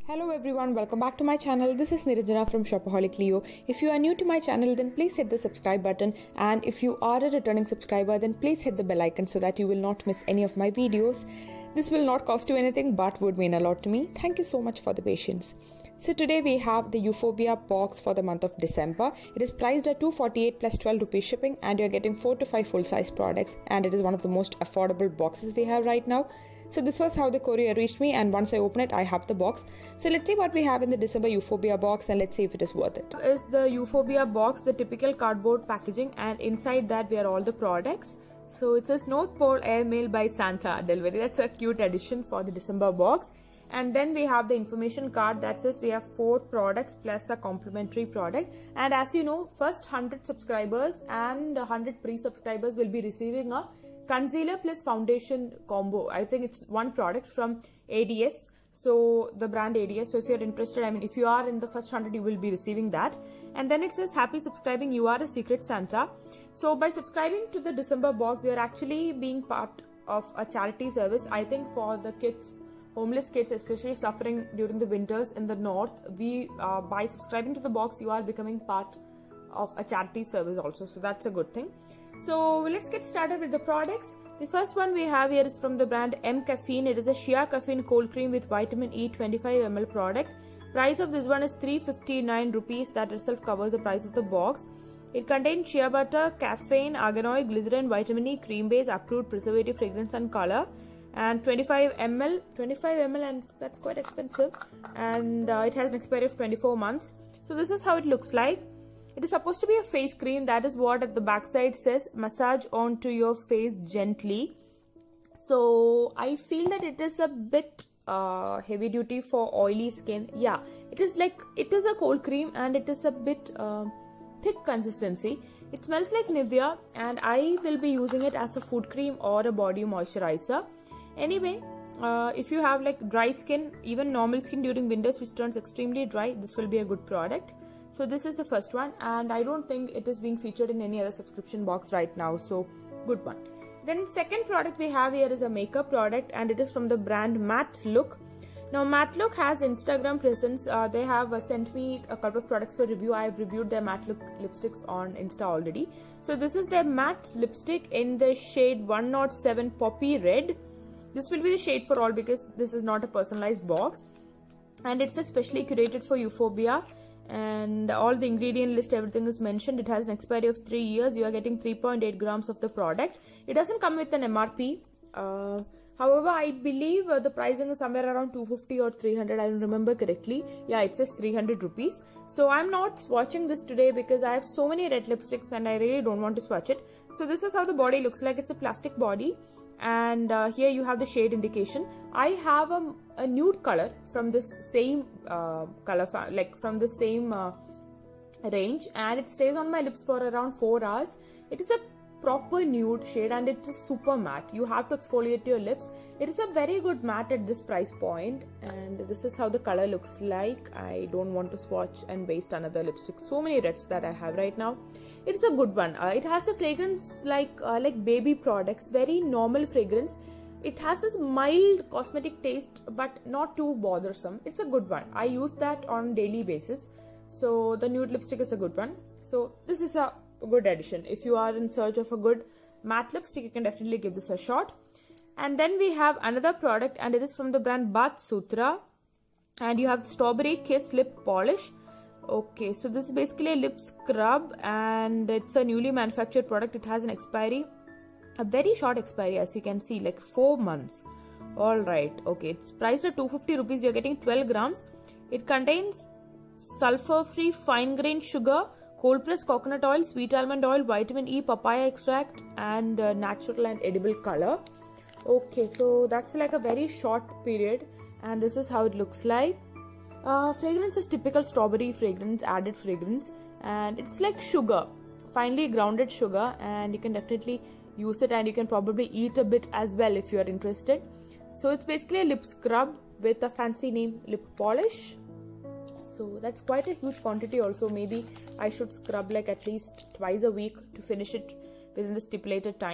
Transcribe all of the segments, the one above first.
Hello everyone, welcome back to my channel. This is Niranjana from Shopaholic Leo. If you are new to my channel, then please hit the subscribe button, and if you are a returning subscriber, then please hit the bell icon so that you will not miss any of my videos. This will not cost you anything but would mean a lot to me. Thank you so much for the patience. So today we have the Euphorbia box for the month of December. It is priced at 248 plus 12 rupees shipping, and you're getting 4 to 5 full-size products, and it is one of the most affordable boxes we have right now. So this was how the courier reached me, and once I open it, I have the box. So let's see what we have in the December Euphorbia box, and let's see if it is worth it. Is the Euphorbia box, the typical cardboard packaging, and inside that we are all the products. So it says North Pole Airmail by Santa Delivery. That's a cute addition for the December box. And then we have the information card that says we have 4 products plus a complimentary product. And as you know, first 100 subscribers and 100 pre-subscribers will be receiving a concealer plus foundation combo. I think it's one product from ADS. So the brand ADS. So if you're interested, if you are in the first 100, you will be receiving that. And then it says happy subscribing, you are a secret Santa. So by subscribing to the December box, you are actually being part of a charity service. I think for the kids, homeless kids, especially suffering during the winters in the north, by subscribing to the box, you are becoming part of a charity service also. So that's a good thing. So let's get started with the products. The first one we have here is from the brand M Caffeine. It is a Shea Caffeine Cold Cream with Vitamin E 25 ml product. Price of this one is 359 rupees. That itself covers the price of the box. It contains shea butter, caffeine, argan oil, glycerin, vitamin E, cream base, approved preservative, fragrance and color. And 25 ml, and that's quite expensive. And it has an expiry of 24 months. So this is how it looks like. It is supposed to be a face cream. That is what at the back side says. Massage onto your face gently. So I feel that it is a bit heavy duty for oily skin. Yeah, it is a cold cream, and it is a bit thick consistency. It smells like Nivea, and I will be using it as a food cream or a body moisturizer. Anyway, if you have like dry skin, even normal skin during winters which turns extremely dry, this will be a good product. So this is the first one, and I don't think it is being featured in any other subscription box right now. So good one. Then second product we have here is a makeup product, and it is from the brand Matte Look. Now Matte Look has Instagram presence. They have sent me a couple of products for review. I have reviewed their Matte Look lipsticks on Insta already. So this is their matte lipstick in the shade 107 Poppy Red. This will be the shade for all because this is not a personalized box, and it's especially curated for Euphorbia. And all the ingredient list, everything is mentioned. It has an expiry of 3 years. You are getting 3.8 grams of the product. It doesn't come with an MRP. However, I believe the pricing is somewhere around 250 or 300. I don't remember correctly. Yeah, it says 300 rupees. So I'm not swatching this today because I have so many red lipsticks and I really don't want to swatch it. So this is how the body looks like. It's a plastic body, and here you have the shade indication. I have a nude color from this same from the same range, and it stays on my lips for around 4 hours. It is a proper nude shade, and it's super matte. You have to exfoliate your lips. It is a very good matte at this price point, and this is how the color looks like. I don't want to swatch and waste another lipstick. So many reds that I have right now. It is a good one. It has a fragrance like baby products, very normal fragrance. It has this mild cosmetic taste, but not too bothersome. It's a good one. I use that on daily basis. So the nude lipstick is a good one. So this is a good addition. If you are in search of a good matte lipstick, you can definitely give this a shot. And then we have another product, and it is from the brand Bath Sutra, and you have Strawberry Kiss Lip Polish. Okay, so this is basically a lip scrub, and it's a newly manufactured product. It has an expiry, a very short expiry, as you can see, like 4 months. Alright, okay, it's priced at 250 rupees. You're getting 12 grams. It contains sulfur-free fine-grained sugar, cold-pressed coconut oil, sweet almond oil, vitamin E, papaya extract, and natural and edible color. Okay, so that's like a very short period, and this is how it looks like. Fragrance is typical strawberry fragrance, added fragrance, and it's like sugar, finely grounded sugar, and you can definitely use it, and you can probably eat a bit as well if you are interested. So it's basically a lip scrub with a fancy name, lip polish. So that's quite a huge quantity also. Maybe I should scrub like at least twice a week to finish it within the stipulated time.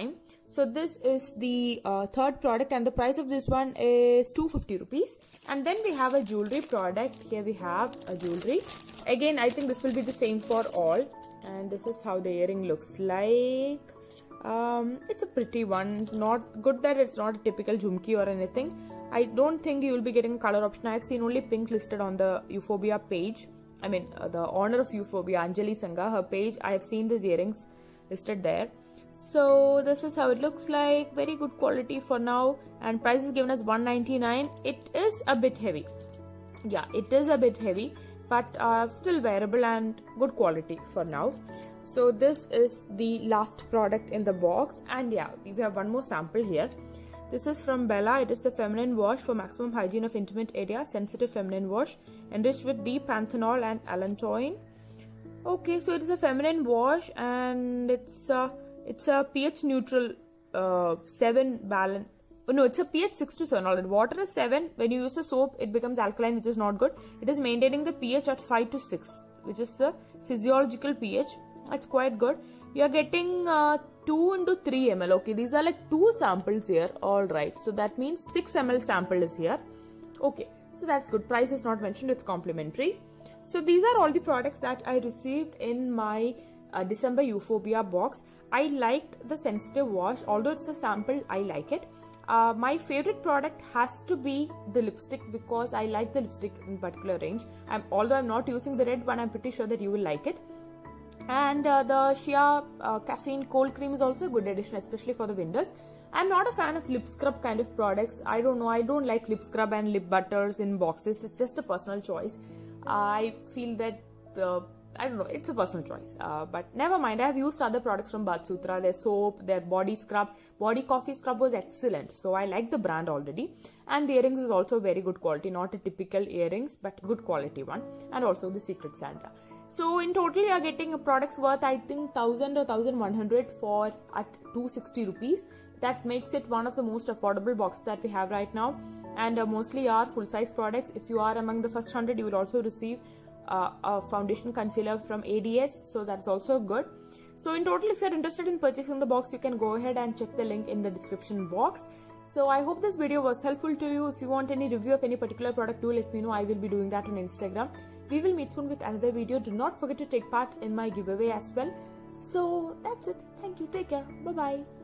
So this is the third product, and the price of this one is 250 rupees. And then we have a jewelry product. Here we have a jewelry. Again, I think this will be the same for all. And this is how the earring looks like. It's a pretty one. Not good that it's not a typical jhumki or anything. I don't think you will be getting a color option. I've seen only pink listed on the Euphorbia page. I mean, the owner of Euphorbia, Anjali Sangha, her page, I have seen these earrings listed there. So this is how it looks like. Very good quality for now, and price is given as 199. It is a bit heavy. Yeah, it is a bit heavy, but still wearable and good quality for now. So this is the last product in the box, and yeah, we have one more sample here. This is from Bella. It is the feminine wash for maximum hygiene of intimate area. Sensitive feminine wash enriched with D-panthenol and allantoin. Okay, so it is a feminine wash, and it's a pH neutral 7 balance. Oh, no, it's a pH 6 to 7 already. Water is 7. When you use the soap, it becomes alkaline, which is not good. It is maintaining the pH at 5 to 6, which is the physiological pH. It's quite good. You are getting 2 into 3 ml. Okay, these are like 2 samples here. Alright, so that means 6 ml sample is here. Okay, so that's good. Price is not mentioned. It's complimentary. So these are all the products that I received in my December Euphorbia box. I liked the sensitive wash. Although it's a sample, I like it. My favorite product has to be the lipstick, because I like the lipstick in particular range. Although I'm not using the red one, I'm pretty sure that you will like it. And the Shea Caffeine Cold Cream is also a good addition, especially for the winters. I'm not a fan of lip scrub kind of products. I don't know. I don't like lip scrub and lip butters in boxes. It's just a personal choice. I feel that I don't know, it's a personal choice, but never mind. I have used other products from Bath Sutra, their soap, their body scrub. Body coffee scrub was excellent, so I like the brand already. And the earrings is also very good quality, not a typical earrings, but good quality one. And also the Secret Santa. So in total, you are getting a products worth, I think, 1000 or 1100 for at 260 rupees. That makes it one of the most affordable boxes that we have right now. And mostly are full-size products. If you are among the first 100, you will also receive a foundation concealer from ADS, so that's also good. So in total, if you're interested in purchasing the box, you can go ahead and check the link in the description box. So I hope this video was helpful to you. If you want any review of any particular product, do let me know. I will be doing that on Instagram. We will meet soon with another video. Do not forget to take part in my giveaway as well. So that's it. Thank you. Take care. Bye bye.